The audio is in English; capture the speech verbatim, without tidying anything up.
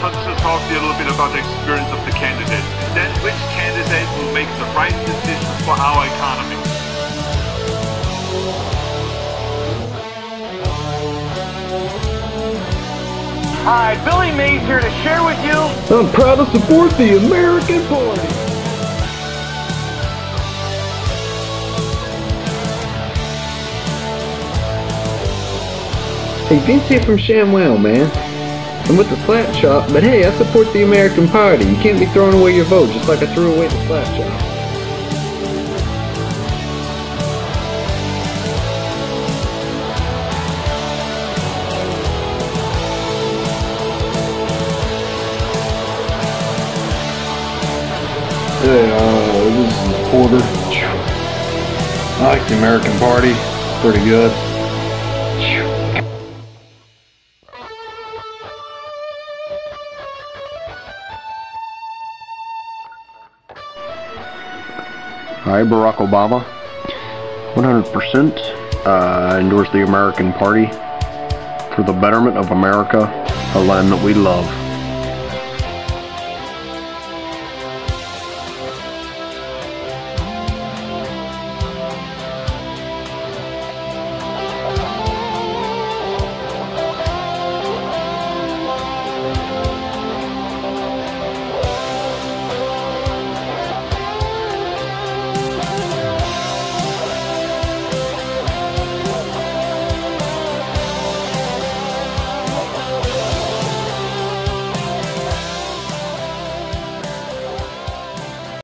let's just talk to you a little bit about the experience of the candidates, and then which candidate will make the right decisions for our economy. Hi, Billy Mays here to share with you. I'm proud to support the American Party. Hey, Vince here from ShamWow, man. I'm with the Slap Shop, but hey, I support the American Party. You can't be throwing away your vote just like I threw away the Slap Shop. Hey, uh, this is Porter. I like the American Party. Pretty good. Hi, Barack Obama. one hundred percent uh, endorse the American Party for the betterment of America, a land that we love.